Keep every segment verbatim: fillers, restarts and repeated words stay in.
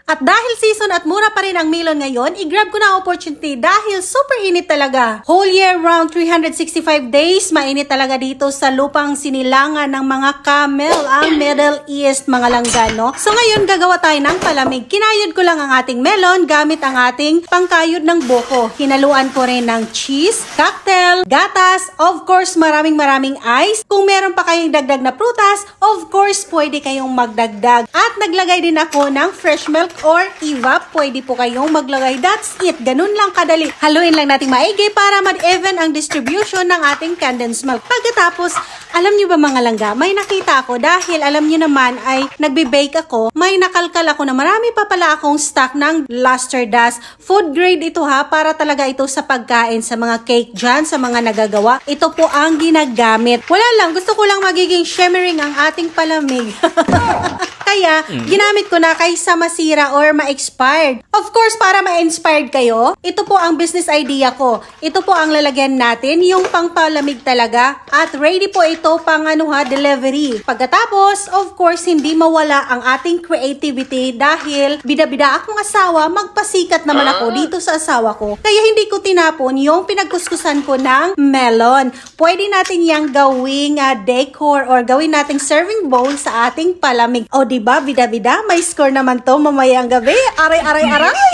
At dahil season at mura pa rin ang melon ngayon, i-grab ko na ang opportunity dahil super init talaga. Whole year round, three hundred sixty-five days, mainit talaga dito sa lupang sinilangan ng mga camel, ang Middle East, mga langga, no? So ngayon, gagawa tayo ng palamig. Kinayod ko lang ang ating melon gamit ang ating pangkayod ng buko. Hinaluan ko rin ng cheese, cocktail, gatas, of course, maraming maraming ice. Kung meron pa kayong dagdag na prutas, of course, pwede kayong magdagdag. At naglagay din ako ng fresh milk or evap, pwede po kayong maglagay. That's it. Ganun lang kadali. Haluin lang natin maigi para mag-even ang distribution ng ating condensed milk. Pagkatapos, alam nyo ba mga langga, may nakita ako dahil alam nyo naman ay nagbe-bake ako, may nakalkal ako na marami pa pala akong stock ng luster dust. Food grade ito ha, para talaga ito sa pagkain, sa mga cake dyan, sa mga nagagawa. Ito po ang ginagamit. Wala lang, gusto ko lang magiging shimmering ang ating palamig. Kaya, ginamit ko na kaysa masira or ma-expired. Of course, para ma-inspired kayo, ito po ang business idea ko. Ito po ang lalagyan natin, yung pangpalamig talaga. At ready po ito pang ano ha, delivery. Pagkatapos, of course, hindi mawala ang ating creativity dahil bida-bida akong asawa, magpasikat naman ako dito sa asawa ko. Kaya hindi ko tinapon yung pinagkuskusan ko ng melon. Pwede natin yang gawing uh, decor or gawin nating serving bowl sa ating palamig. O diba, bida-bida, may score naman to mamayang gabi. Aray-aray-aray!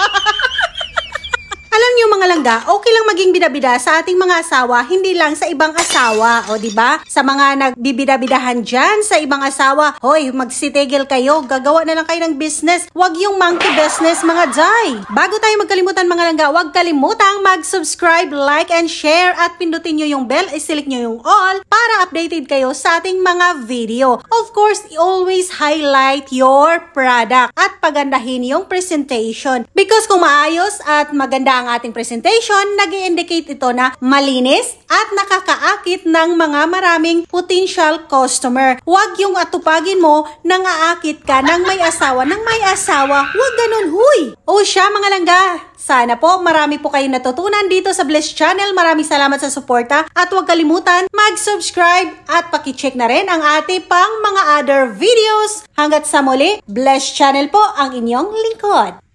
Alam niyo mga langga, okay lang maging bida-bida sa ating mga asawa, hindi lang sa ibang asawa. O diba? Sa mga nagbibida-bidahan dyan, sa ibang asawa, hoy, magsitigil kayo, gagawa na lang kayo ng business. Huwag yung monkey business, mga jay. Bago tayo magkalimutan mga langga, huwag kalimutang mag-subscribe, like, and share, at pindutin nyo yung bell, i-select nyo yung all, para updated kayo sa ating mga video. Of course, always highlight your product at pagandahin yung presentation. Because kung maayos at maganda ang ating presentation, nag-i-indicate ito na malinis at nakakaakit ng mga maraming potential customer. Huwag yung atupagin mo nang aakit ka ng may asawa, ng may asawa. Huwag ganun, huy! O siya mga langga, sana po marami po kayong natutunan dito sa Bless Channel. Maraming salamat sa suporta at huwag kalimutan mag-subscribe at paki-check na rin ang ating pang mga other videos. Hanggat sa muli, Bless Channel po ang inyong lingkod.